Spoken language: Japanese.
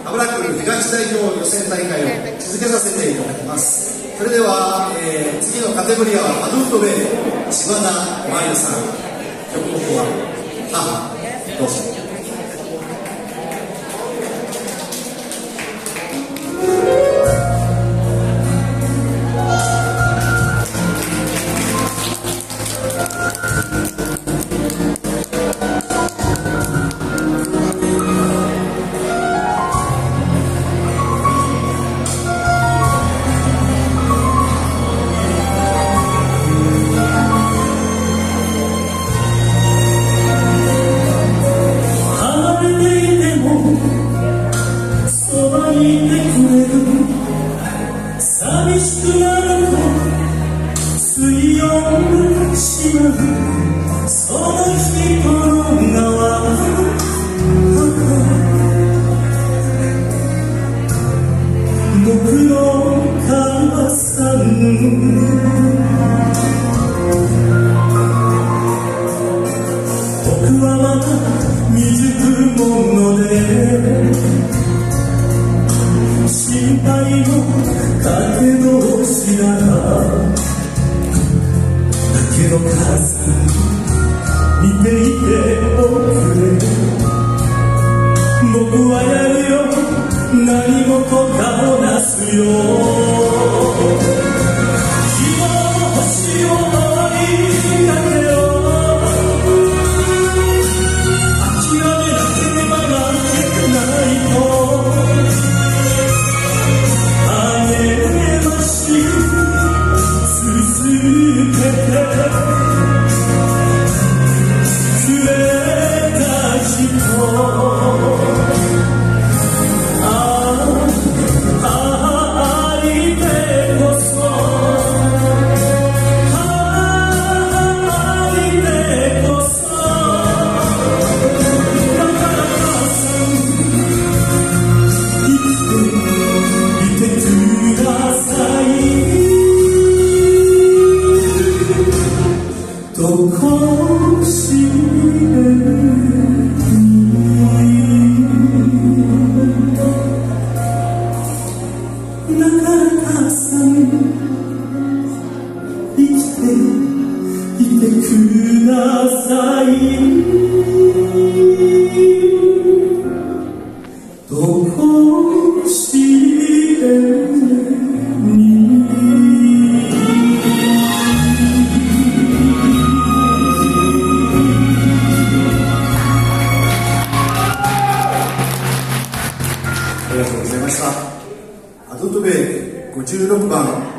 まもなく東代表予選大会を続けさせていただきます。それでは、次のカテゴリーはアドルトベイ、柴田真由さん、曲目は母、どうぞ。 寂しくなると水温がしまうその人の名は僕の母さん僕はまだ未熟者で心配をかけどしながらだけど母さん見ていておくれ僕はやるよ何事かをなすよ希望の星を追いかけよ諦めなければ負けないとくださいどこしえにありがとうございました。アドルトベイ56番